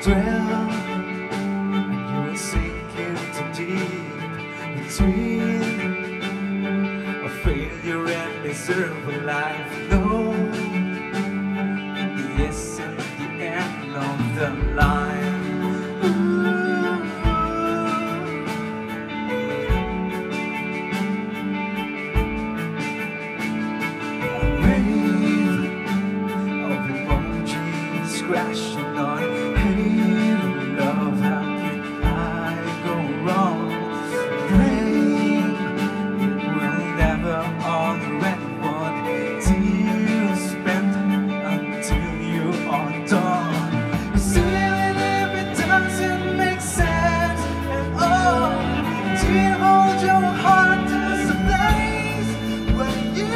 dwell, and you will sink into deep between a failure and miserable life. No, this is the end of the line. A wave of emojis crashing on. Hey, love, how can I go wrong? Blame, it will never honor anyone. Tears spent until you are done. Even if it doesn't make sense at all, dear, hold your heart to the place where you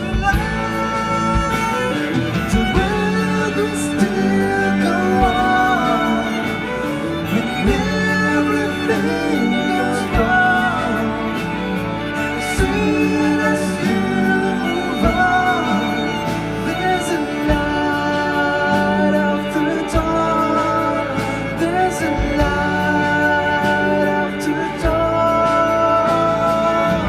belong. The world will still go on when everything goes wrong. As soon as you move on, there's a light after dawn. There's a light after dawn.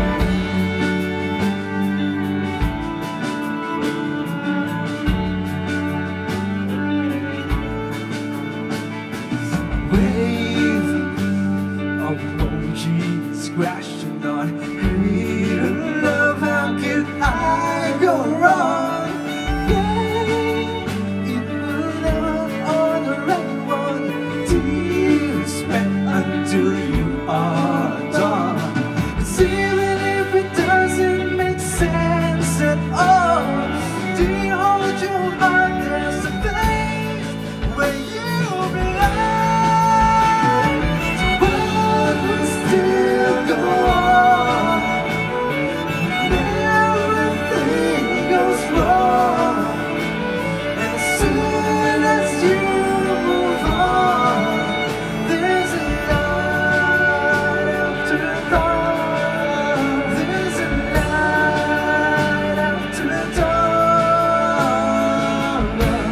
Wave of emojis crashing on. Hey, love, how can I go wrong? Yeah, it will never honor anyone. Tears spent until you are done. 'Cause even if it doesn't make sense at all, do you hold your heart? There's a place where you belong. The world will still go on when everything goes wrong. And as soon as you move on, there's a light after dawn. There's a light after dawn.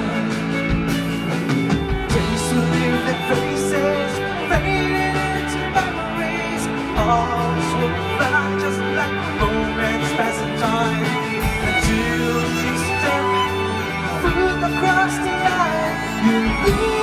Days will leave their faces, fading into memories. Hearts will fly just like moments passing time, until you step through across the line. You lose